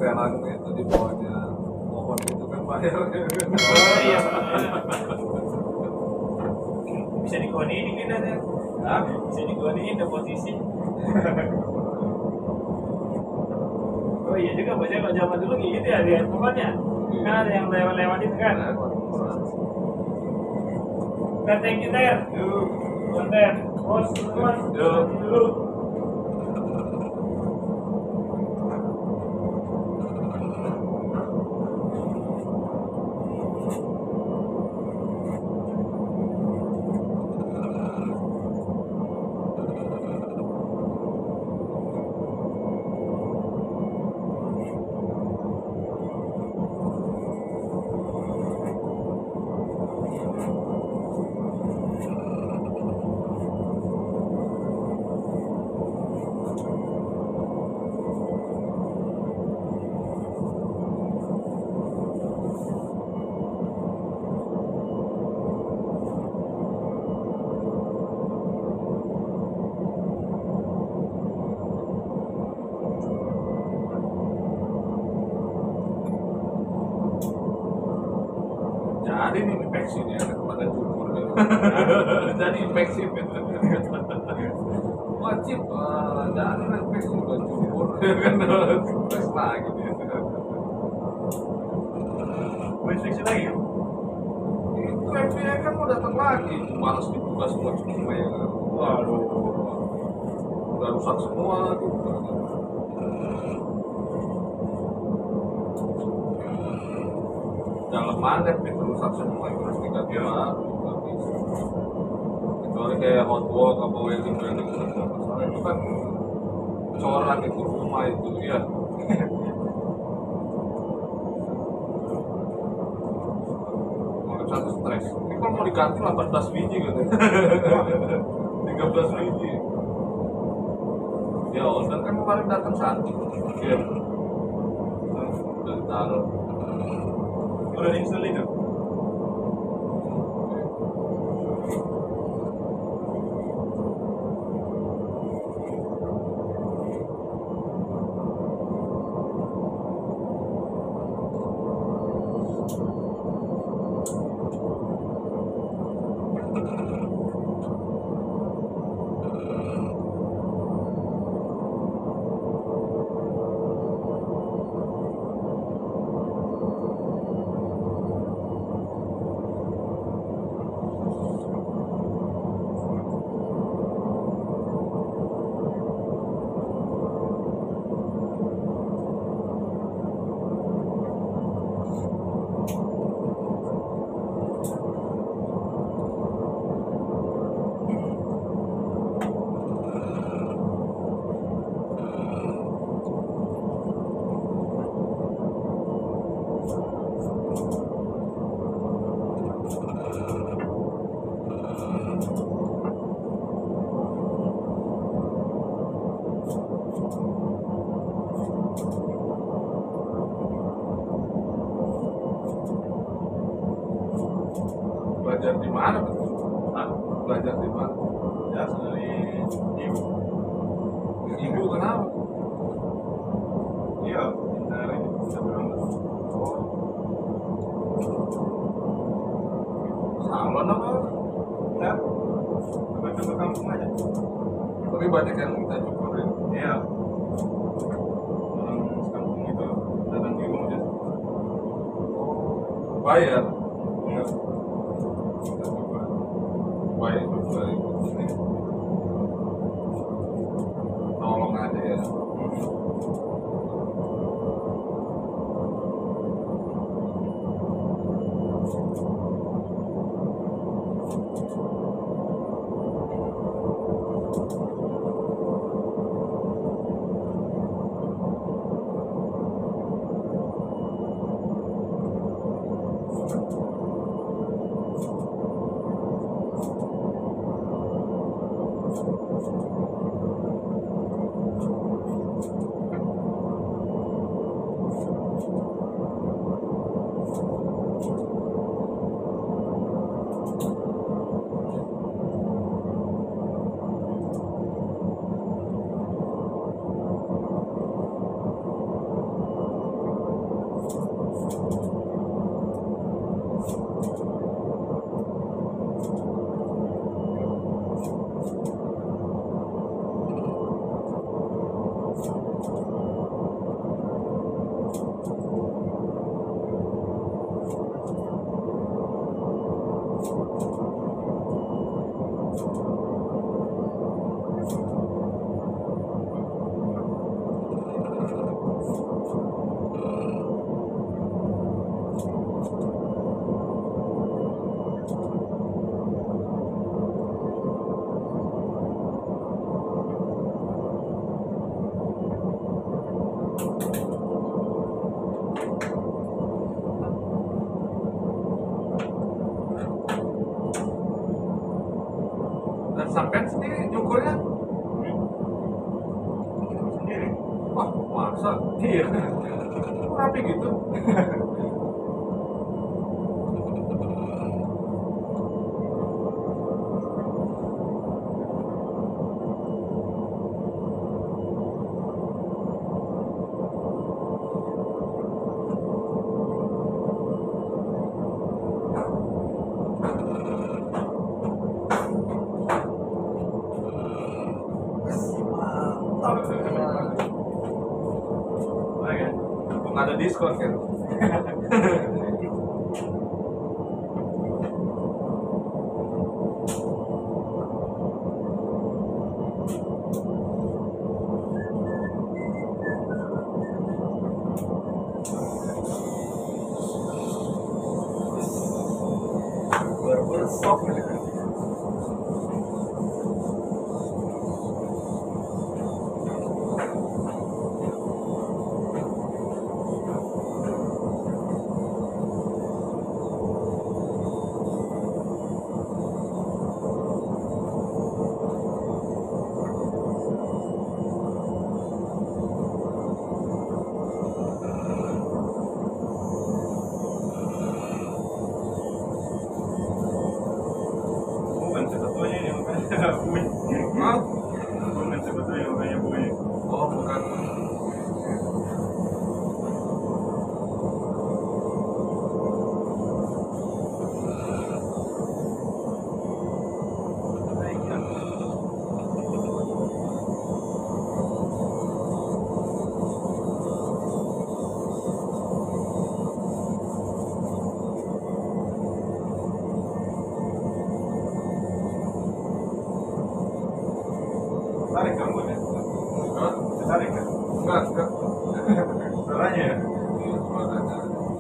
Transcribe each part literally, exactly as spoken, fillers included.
perak itu di bawahnya pohon itu kan bayar. Oh iya. Bisa dikoniin kita deh. Ah, bisa dikoniin ada posisi. Oh iya juga bocah kalau zaman dulu kayak gitu ya di pokoknya. Kan ada yang lewat-lewat itu kan. Kan thank you Ter. Konten. Bos, mas. Dulu. Jadi ini infeksi nih kepada cukur. Jadi infeksi wajib uh, jadi infeksi buat cukur kan terus lagi dia. Infeksi lagi ya? Itu F B I kan mau datang lagi, malas dibuka semua cuma ya. Waduh. Udah rusak semua tuh. Dalam mana itu rusak semua itu harus diganti baru nggak bisa. Kecuali kayak hot walk apa welding welding soalnya itu kan corak itu rumah itu ya. Kalau satu stres. Ini kalau mau diganti delapan belas biji gitu. tiga belas biji. Ya order kan kemarin datang satu. Iya. Udah ditaruh. Udah install itu? Belajar di mana betul? Hah? Belajar di mana? Ya, dari ibu. Ibu kenapa? Iya, dari bisa berangkat. Salon apa? Ya, coba-coba kampung aja. Tapi banyak yang minta cukurin. Iya. Orang sekampung itu datang di rumah aja. Bayar. Iya. Bayar juga itu. Tolong aja ya. Dan sampean sendiri nyukurnya, Sendiri. wah masa Iya. kok rapi gitu. Oke. Nggak ada diskon kan? Baru-baru sok gitu kan. Bukan sebetulnya ini makanya bunyi. Mau? Bukan sebetulnya makanya bunyi. Oh bukan. Tarik kamu ya? Hah? Tarik kan? Enggak, enggak. Suaranya ya? Iya, suaranya.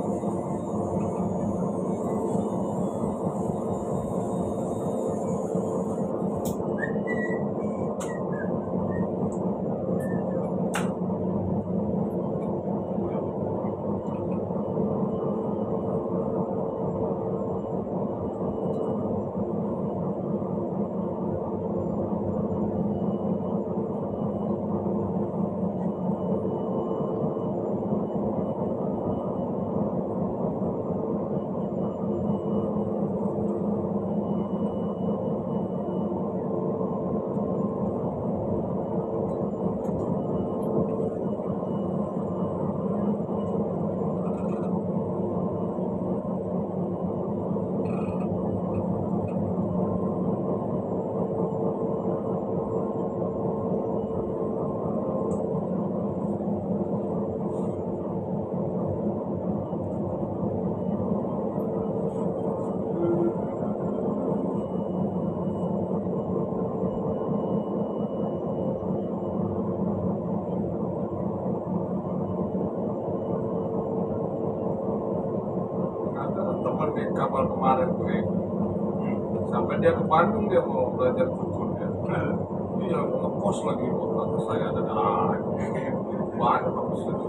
Ada teman di kapal kemarin gue, sampai dia ke Bandung dia mau belajar cukur ya. Dia mau ngekos lagi waktu atas saya ada ah, banyak habis itu.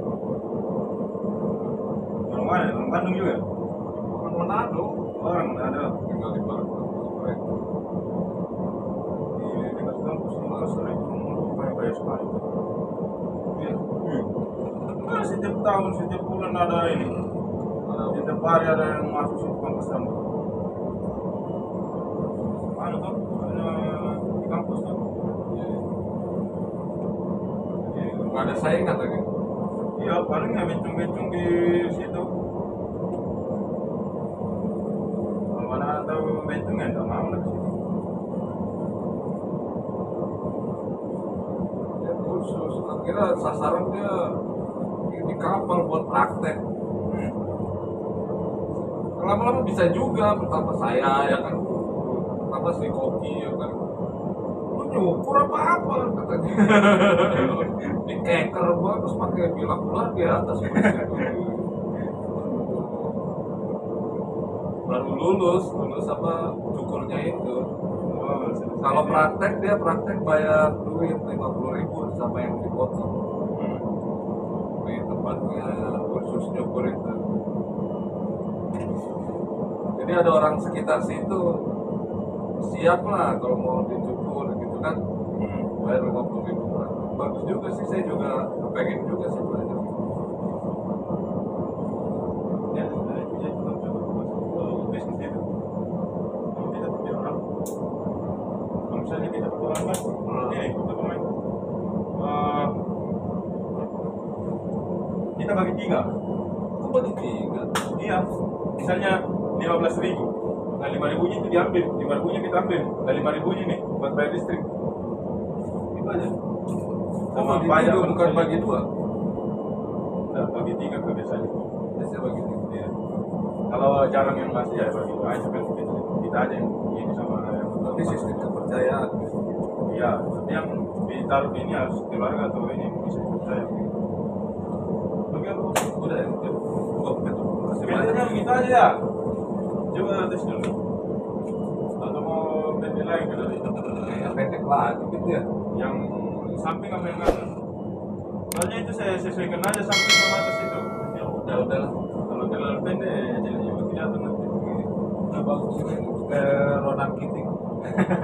Orang mana? Orang Bandung juga? Orang Manado Orang ada. tinggal di Bandung. Di dekat kampus di Makassar itu banyak-banyak sekali. Iya. Nah, setiap tahun, setiap bulan ada ini. Ada Setiap hari ada yang masuk situ kampus kamu. Mana tuh? Ada di kampus tuh. nggak ada saingan lagi. Iya, paling ya bencong-bencong di situ. itu nggak tahu mau lah. Ya khusus, akhirnya sasaran dia di kapal buat praktek. Lama-lama bisa juga, pertama saya ya kan, pertama si Koki ya kan, lu nyukur apa-apa katanya. Di keker gua terus pakai bilah ular di atas. Baru lulus, lulus apa cukurnya itu. Oh, Kalau praktek dia praktek bayar duit lima puluh ribu sama yang dipotong. Di tempatnya khusus nyukur itu. Jadi ada orang sekitar situ siap lah kalau mau dicukur gitu kan, bayar lima puluh ribu. Bagus juga sih, saya juga pengen juga sih belajar. ya saya punya tetap coba masuk ke bisnis itu. Kalau kita punya orang, kalau misalnya kita punya orang kan, ini kita pemain, eh, kita bagi tiga. Kok bagi tiga? Iya, misalnya lima belas ribu, nah lima ribunya itu diambil, lima ribunya kita ambil, dan lima ribunya nih buat bayar listrik. Itu aja. Sama bagi pajak tiga, bukan manusia. bagi dua. Nah, bagi tiga kebiasaan. Biasanya bagi tiga. Iya. Kalau jarang yang masih ya bagi dua aja kan kita, kita aja yang ini sama yang Tapi sistem kepercayaan. Iya, tapi yang ditaruh ini harus keluarga atau ini bisa dipercaya. Oke, Udah ya, ya. Oh, betul. Masih banyak. biasanya begitu aja ya. Coba tes dulu. Atau mau pendek lagi ke dari Yang pendek lagi gitu ya. yang samping sama yang kanan. Soalnya itu saya sesuaikan aja samping sama atas itu. Ya udah udahlah. Kalau terlalu pendek jadi juga kelihatan nanti. Nah bagus ini kayak Ronan Keating.